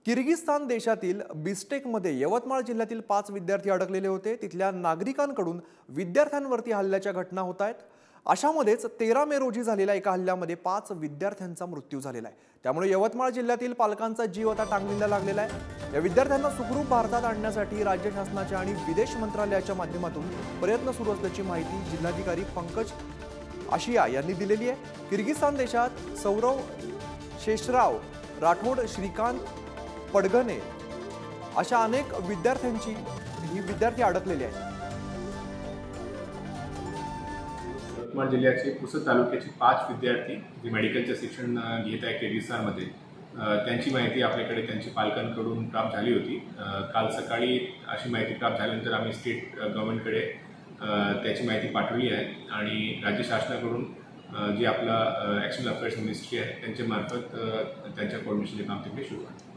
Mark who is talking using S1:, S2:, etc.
S1: Kyrgyzstan देशातील बिस्टेकमध्ये यवतमाळ जिल्ह्यातील 5 विद्यार्थी अडकलेले होते। तिथल्या नागरिकांकडून विद्यार्थ्यांवरती हल्ल्याच्या घटना होत आहेत। अशामध्येच 13 मे रोजी झालेल्या एका हल्ल्यामध्ये 5 विद्यार्थ्यांचा मृत्यू झालेला आहे। त्यामुळे यवतमाळ जिल्ह्यातील पालकांचा जीव आता टांगणीला लागलेला आहे। या विद्यार्थ्यांना सुखरूप भारतात आणण्यासाठी राज्य शासनाच्या आणि विदेश मंत्रालयाच्या माध्यमातून प्रयत्न सुरू असल्याची माहिती जिल्हाधिकारी पंकज आशिया यांनी दिलेली आहे। किर्गिस्तान देशात सौरव शेषराव राठोड, श्रीकांत पडगणे अशा अनेक विद्यार्थी अडकलेले आहेत।
S2: यवतमाळ जिल्ह्याचे पुसद तालुक्याचे 5 विद्यार्थी जे मेडिकलचे शिक्षण घेत आहे किर्गिस्तानमध्ये, त्यांची माहिती आपल्याकडे त्यांच्या पालकांकडून प्राप्त झाली होती। काल सकाळी अशी माहिती प्राप्त झाल्यानंतर आम्ही स्टेट गव्हर्नमेंटकडे त्याची माहिती पाठवली आहे आणि राज्य शासनाकडून जे आपला एक्सटर्नल अफेअर्स मिनिस्ट्री आहे त्यांच्या मार्फत त्यांच्या कोऑर्डिनेशनचे काम तिकडे सुरू आहे।